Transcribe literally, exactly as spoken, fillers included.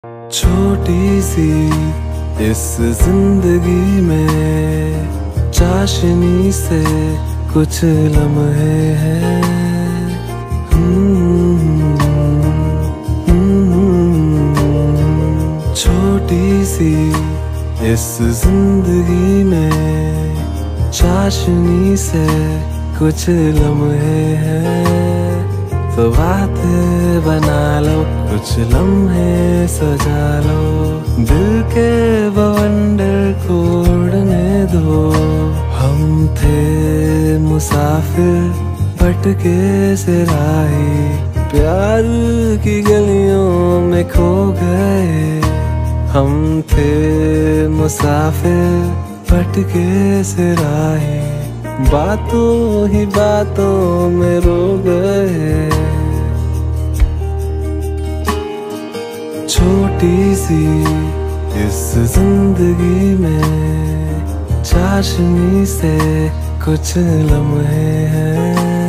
छोटी सी इस जिंदगी में चाशनी से कुछ लम्हे हैं। छोटी सी इस जिंदगी में चाशनी से कुछ लम्हे हैं। तो बातें बना लो, कुछ लम्हे सजा लो, दिल के बवंडर को उड़ने दो। हम थे मुसाफिर भटके से राही, प्यार की गलियों में खो गए। हम थे मुसाफिर भटके से राही, बातों ही बातों में रो गए। छोटी सी इस जिंदगी में चाशनी से कुछ लम्हे हैं।